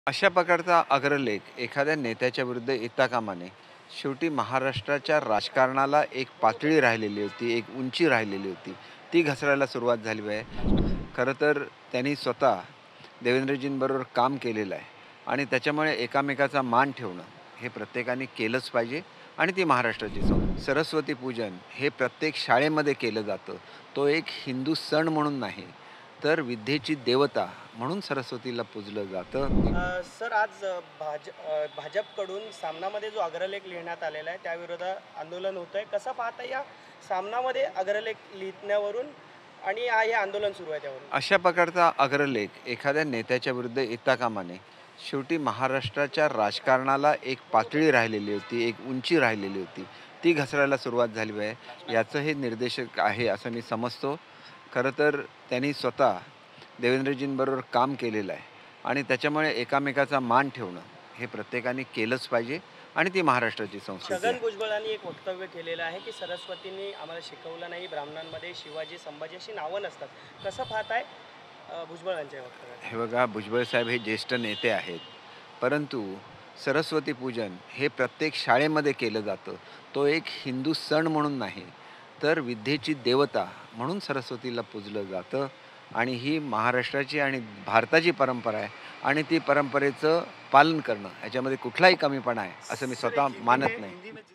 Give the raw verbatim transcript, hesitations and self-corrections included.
अशा प्रकारचा अग्रलेख एखाद्या नेत्याच्या विरुद्ध येता कामा नये. शेवटी महाराष्ट्राच्या राजकारणाला एक पातळी राहिलेली होती, एक उंची राहिलेली होती. ती घसरायला सुरुवात झाली आहे. खरं तर त्यांनी स्वतः देवेंद्रजींबरोबर काम केलेलं आहे आणि त्याच्यामुळे एकामेकाचा मान ठेवणं हे प्रत्येकाने केलंच पाहिजे आणि ती महाराष्ट्राची सं सरस्वती पूजन हे प्रत्येक शाळेमध्ये केलं जातं. तो एक हिंदू सण म्हणून नाही, तर विद्येची देवता म्हणून सरस्वतीला पूजलं जातं. अ, सर आज अ, भाज अ, भाजपकडून सामनामध्ये जो अग्रलेख लिहिण्यात आलेला आहे त्याविरोधात आंदोलन होतं आहे. कसं पाहता या सामनामध्ये अग्रलेख लिहिण्यावरून आणि आ हे आंदोलन सुरू आहे त्यावरून? अशा प्रकारचा अग्रलेख एखाद्या नेत्याच्या विरुद्ध येता कामा नये. शेवटी महाराष्ट्राच्या राजकारणाला एक पातळी राहिलेली होती, एक उंची राहिलेली होती. ती घसरायला सुरुवात झाली आहे. याचं हे निर्देशक आहे असं मी समजतो. खरं तर त्यांनी स्वतः देवेंद्रजींबरोबर काम केलेलं आहे आणि त्याच्यामुळे एकामेकाचा मान ठेवणं हे प्रत्येकाने केलंच पाहिजे आणि ती महाराष्ट्राची संस्कृती छगन आहे. भुजबळांनी एक वक्तव्य केलेलं आहे की सरस्वतींनी आम्हाला शिकवलं नाही, ब्राह्मणांमध्ये शिवाजी, संभाजी अशी नावं नसतात. कसं पाहताय अ, भुजबळांच्या या वक्तव्यात? हे बघा, भुजबळ साहेब हे ज्येष्ठ नेते आहेत, परंतु सरस्वती पूजन हे प्रत्येक शाळेमध्ये केलं जातं. तो एक हिंदू सण म्हणून नाही, तर विद्येची देवता म्हणून सरस्वतीला पूजलं जातं आणि ही महाराष्ट्राची आणि भारताची परंपरा आहे आणि ती परंपरेचं पालन करणं ह्याच्यामध्ये कुठलाही कमीपणा आहे असं मी सर, स्वतः एक हिंदी मानत में नाही. हिंदी में